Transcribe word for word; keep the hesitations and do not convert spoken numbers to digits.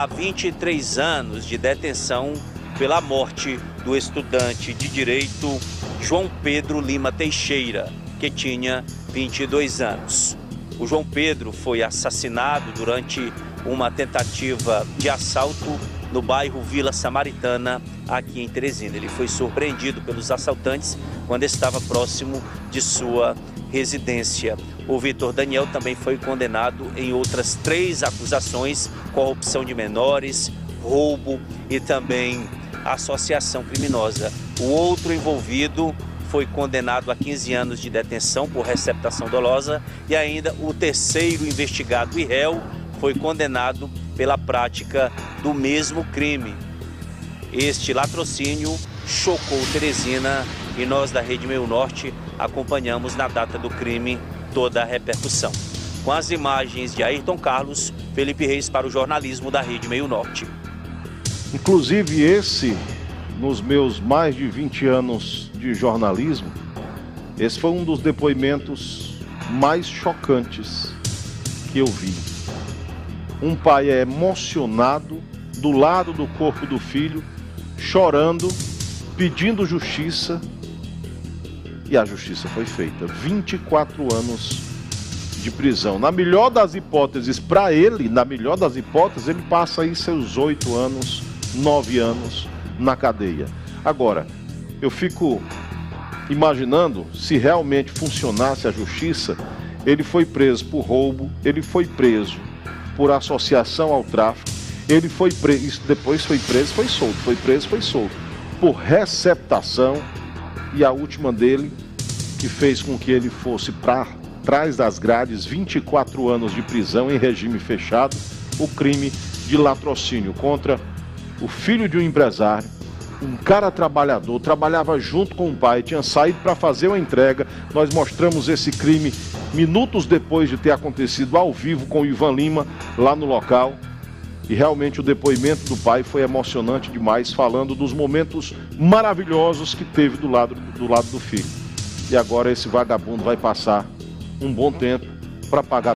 Há vinte e três anos de detenção pela morte do estudante de Direito João Pedro Lima Teixeira, que tinha vinte e dois anos. O João Pedro foi assassinado durante uma tentativa de assalto no bairro Vila Samaritana, aqui em Teresina. Ele foi surpreendido pelos assaltantes quando estava próximo de sua residência. O Vitor Daniel também foi condenado em outras três acusações: corrupção de menores, roubo e também associação criminosa. O outro envolvido foi condenado a quinze anos de detenção por receptação dolosa e ainda o terceiro investigado e réu foi condenado pela prática do mesmo crime. Este latrocínio chocou Teresina e nós da Rede Meio Norte acompanhamos na data do crime toda a repercussão. Com as imagens de Ayrton Carlos, Felipe Reis para o jornalismo da Rede Meio Norte. Inclusive esse, nos meus mais de vinte anos de jornalismo, esse foi um dos depoimentos mais chocantes que eu vi. Um pai é emocionado do lado do corpo do filho, chorando, pedindo justiça, e a justiça foi feita. vinte e quatro anos de prisão. Na melhor das hipóteses, para ele, na melhor das hipóteses, ele passa aí seus oito anos, nove anos na cadeia. Agora, eu fico imaginando se realmente funcionasse a justiça. Ele foi preso por roubo, ele foi preso por associação ao tráfico, ele foi preso, depois foi preso, foi solto, foi preso, foi solto, por receptação, e a última dele, que fez com que ele fosse para trás das grades, vinte e quatro anos de prisão em regime fechado, o crime de latrocínio contra o filho de um empresário, um cara trabalhador, trabalhava junto com o pai, tinha saído para fazer uma entrega. Nós mostramos esse crime minutos depois de ter acontecido ao vivo com o Ivan Lima lá no local. E realmente o depoimento do pai foi emocionante demais, falando dos momentos maravilhosos que teve do lado do, lado do filho. E agora esse vagabundo vai passar um bom tempo para pagar